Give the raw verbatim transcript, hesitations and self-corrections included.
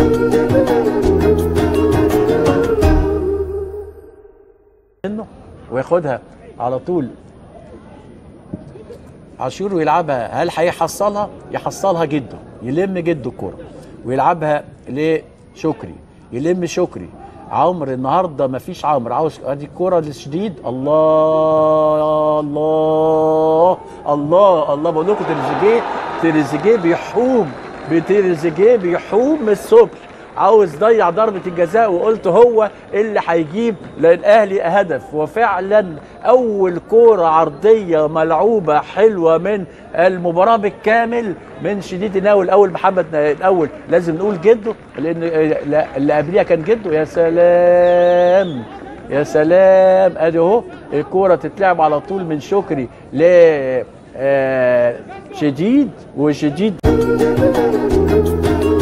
منه وياخدها على طول عاشور ويلعبها. هل هيحصلها؟ يحصلها جده، يلم جده الكوره ويلعبها لشكري، يلم شكري. عمرو النهارده مفيش عمرو، عاوز ادي الكوره للشديد. الله الله الله الله، بقول لكم تريزيجيه تريزيجيه بيحوم بتريزيجيه بيحوم من الصبح، عاوز ضيع ضربه الجزاء، وقلت هو اللي هيجيب للاهلي هدف. وفعلا اول كوره عرضيه ملعوبه حلوه من المباراه بالكامل من شديد الناوي. الاول محمد الاول لازم نقول جده، لان اللي قبليها كان جده. يا سلام يا سلام، ادي اهو الكوره تتلعب على طول من شكري ل شديد، وشديد